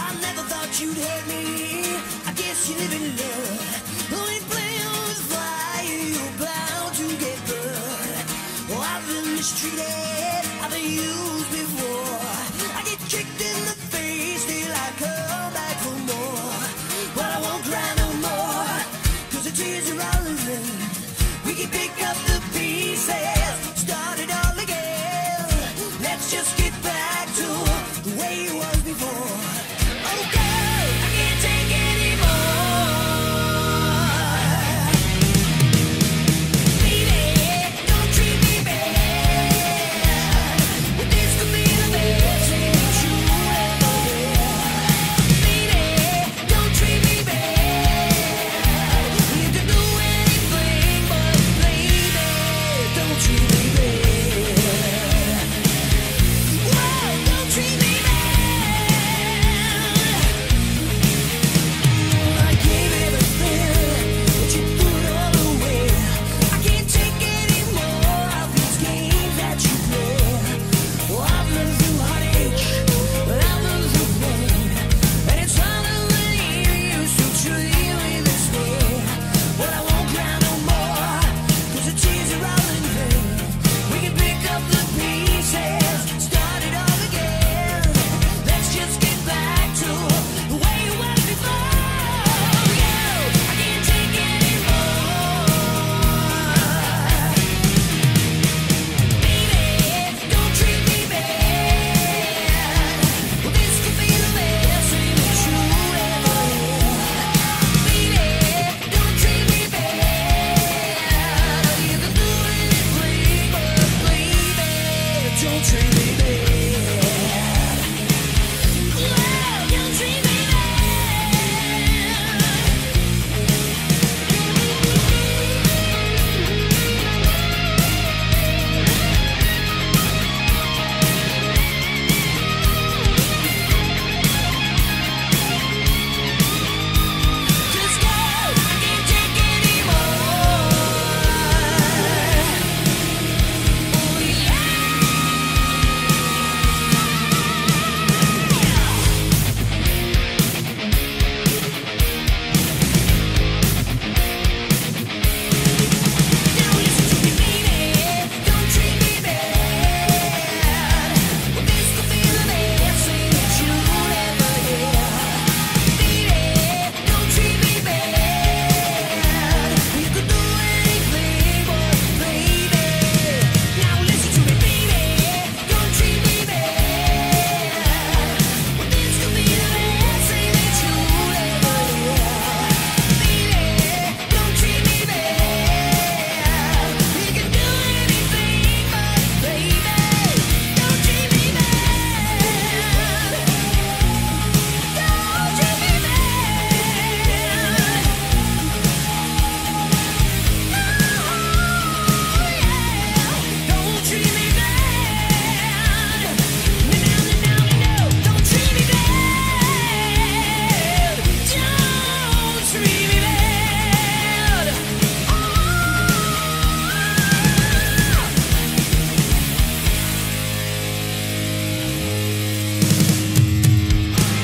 I never thought you'd hurt me. I guess you live in love. Oh, ain't playing with fire, you're bound to get burned. Oh, I've been mistreated, I've been used before. I get kicked in the face, till I come back for more. But I won't cry no more, 'cause the tears are all in vain. We can pick up the pieces.